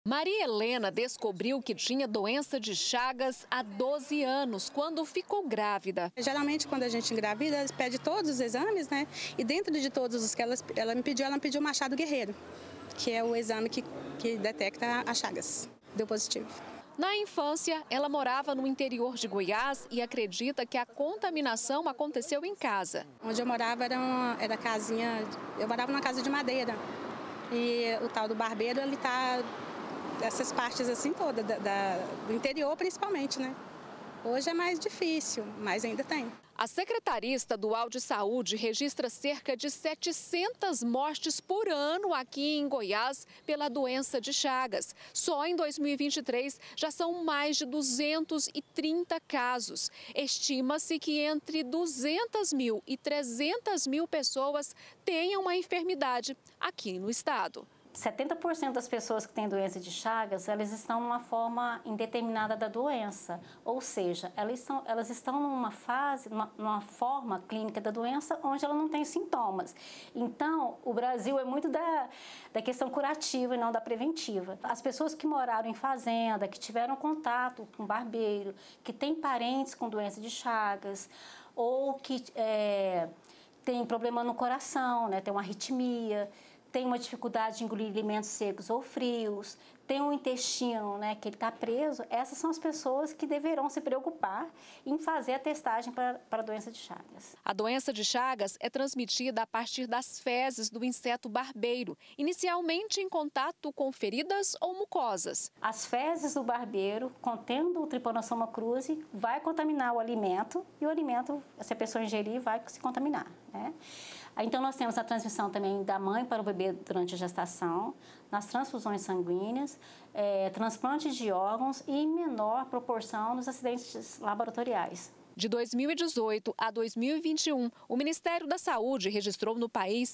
Maria Helena descobriu que tinha doença de Chagas há 12 anos, quando ficou grávida. Geralmente, quando a gente engravida, ela pede todos os exames, né? E dentro de todos os que ela me pediu o Machado Guerreiro, que é o exame que detecta a Chagas. Deu positivo. Na infância, ela morava no interior de Goiás e acredita que a contaminação aconteceu em casa. Onde eu morava era casinha, eu morava numa casa de madeira. E o tal do barbeiro, ele tá essas partes assim todas, do interior principalmente, né? Hoje é mais difícil, mas ainda tem. A Secretaria Estadual de Saúde registra cerca de 700 mortes por ano aqui em Goiás pela doença de Chagas. Só em 2023 já são mais de 230 casos. Estima-se que entre 200 mil e 300 mil pessoas tenham a enfermidade aqui no estado. 70% das pessoas que têm doença de Chagas, elas estão numa forma indeterminada da doença, ou seja, elas estão numa fase, numa forma clínica da doença onde ela não tem sintomas. Então, o Brasil é muito da questão curativa e não da preventiva. As pessoas que moraram em fazenda, que tiveram contato com barbeiro, que têm parentes com doença de Chagas, ou que tem problema no coração, né, tem uma arritmia, tem uma dificuldade de engolir alimentos secos ou frios, tem um intestino, né, que ele está preso, essas são as pessoas que deverão se preocupar em fazer a testagem para a doença de Chagas. A doença de Chagas é transmitida a partir das fezes do inseto barbeiro, inicialmente em contato com feridas ou mucosas. As fezes do barbeiro, contendo o Trypanosoma cruzi, vai contaminar o alimento e o alimento, se a pessoa ingerir, vai se contaminar, né? Então, nós temos a transmissão também da mãe para o bebê durante a gestação, nas transfusões sanguíneas, transplantes de órgãos e em menor proporção nos acidentes laboratoriais. De 2018 a 2021, o Ministério da Saúde registrou no país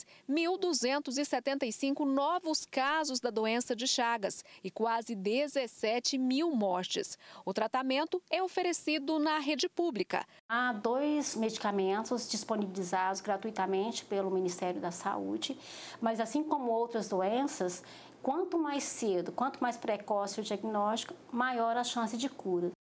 1.275 novos casos da doença de Chagas e quase 17 mil mortes. O tratamento é oferecido na rede pública. Há 2 medicamentos disponibilizados gratuitamente pelo Ministério da Saúde, mas assim como outras doenças, quanto mais cedo, quanto mais precoce o diagnóstico, maior a chance de cura.